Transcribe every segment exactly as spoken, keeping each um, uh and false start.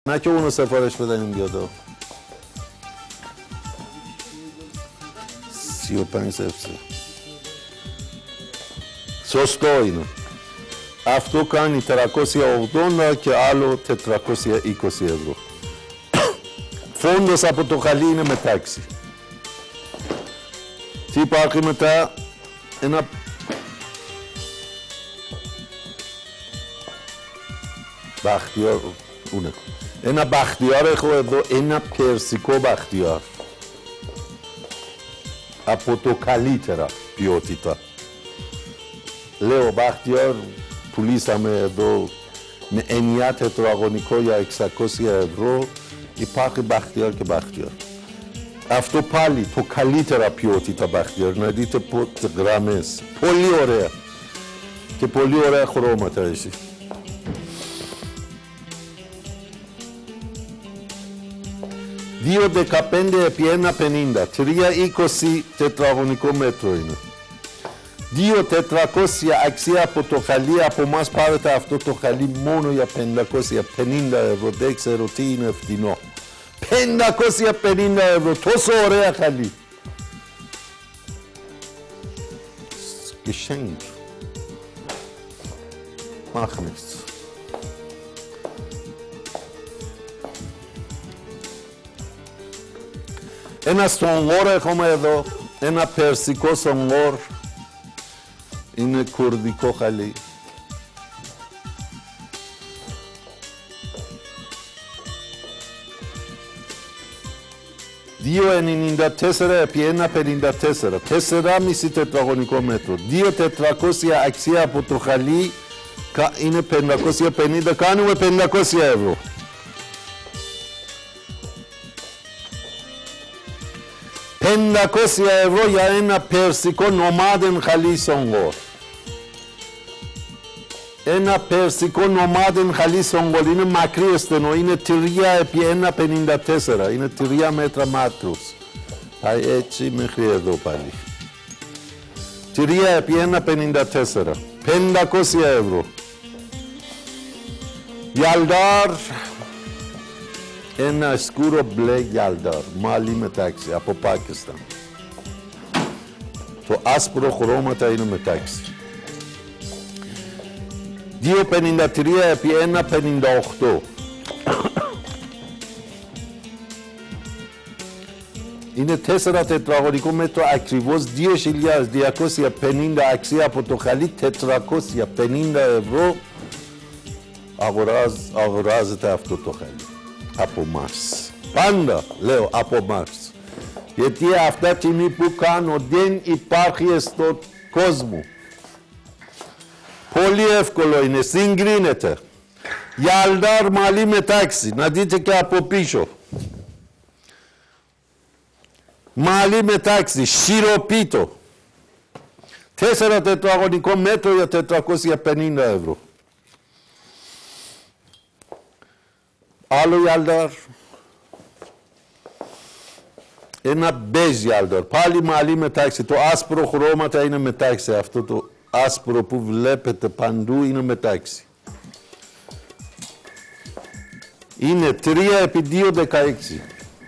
نه که اونو سفارش بدنیم بیاد. سی و پنج صفر σωστό είναι. Αυτό κάνει τριακόσια ογδόντα και άλλο τετρακόσια είκοσι ευρώ. Φόντος από το χαλί είναι μετάξι. Τι υπάρχει μετά? Ένα... Μπαχτιάρ... Ούνε. Ένα μπαχτιάρ έχω εδώ, ένα περσικό μπαχτιάρ. Από το καλύτερα ποιότητα. Λέω μπαχτιάρ, πουλήσαμε εδώ με εννιά τετραγωνικό για εξακόσια ευρώ. Υπάρχει μπαχτιάρ και μπαχτιάρ. Αυτό πάλι το καλύτερα ποιότητα μπαχτιάρ. Να δείτε πότε γραμμές. Πολύ ωραία. Και πολύ ωραία χρώματα εσύ. δύο δεκαπέντε επί ένα πενήντα. τρία είκοσι τετραγωνικό μέτρο είναι. δύο τετρακόσια αξία από το χαλί. Από μας πάρετε αυτό το χαλί μόνο για πεντακόσια πενήντα ευρώ. Δεν ξέρω τι είναι φθηνό. πεντακόσια πενήντα ευρώ. Τόσο ωραία χαλί. Geschenk. Mach nichts. Ένα στονγόρ έχουμε εδώ. Ένα περσικό στονγόρ. Είναι κουρδικό χαλί. δύο ενενήντα τέσσερα επί ένα πενήντα τέσσερα. τέσσερα κόμμα πέντε τετραγωνικό μέτρο. δύο τετρακόσια αξία από το χαλί. Είναι πεντακόσια πενήντα. Κάνουμε πεντακόσια ευρώ. πεντακόσια ευρώ για ένα περσικό νομάδεν χαλί σονγόρ. Ένα περσικό νομάδεν χαλί σονγόρ. Είναι μακρύ στενό. Είναι τρία επί ένα πενήντα τέσσερα. Είναι τρία μέτρα μάτρους. Πάει έτσι μέχρι εδώ πάλι. τρία επί ένα πενήντα τέσσερα. πεντακόσια ευρώ. Γιαλντάρ. Ένα σκούρο μπλε γιαλντάρ, μάλι μετάξι, από Πάκισταν. Το άσπρο χρώματα είναι μετάξι. δύο πενήντα τρία επί ένα πενήντα οκτώ. Είναι τέσσερα τετραγωνικό μέτρο ακριβώς, δύο χιλιάδες διακόσια πενήντα αξία από το χαλί, τετρακόσια πενήντα ευρώ. Αγοράζ, αγοράζεται αυτό το χαλί. Από μας. Πάντα λέω από μας. Γιατί αυτά τη στιγμή που κάνω δεν υπάρχει στον κόσμο. Πολύ εύκολο είναι, συγκρίνεται. Γιαλντάρ μαλλί μετάξι, να δείτε και από πίσω. Μαλλί μετάξι, σιροπίτο. Τέσσερα τετραγωνικό μέτρο για τετρακόσια πενήντα ευρώ. Άλλο γιαλντάρ. Ένα μπέζ γιαλντάρ. Πάλι μαλλί μετάξι. Το άσπρο χρώματα είναι μετάξι. Αυτό το άσπρο που βλέπετε παντού είναι μετάξι. Είναι τρία επί δύο δεκαέξι.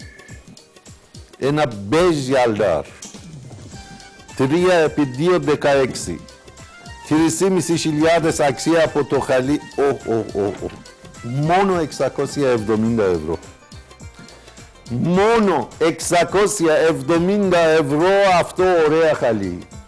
Ένα μπέζ γιαλντάρ. τρία επί δύο δεκαέξι. τρεις και μισή χιλιάδες αξία από το χαλί. Oh, oh, oh, oh. Μόνο εξακόσια εβδομήντα ευρώ. Μόνο εξακόσια εβδομήντα ευρώ αυτό ωραία χαλί.